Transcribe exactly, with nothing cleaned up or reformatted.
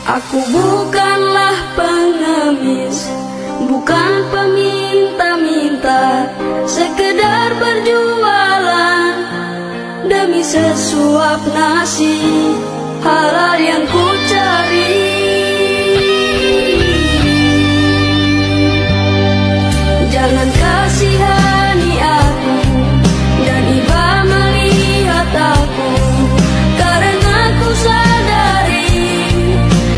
Aku bukanlah pengemis, bukan peminta-minta, sekedar berjualan demi sesuap nasi. Halal yang ku cari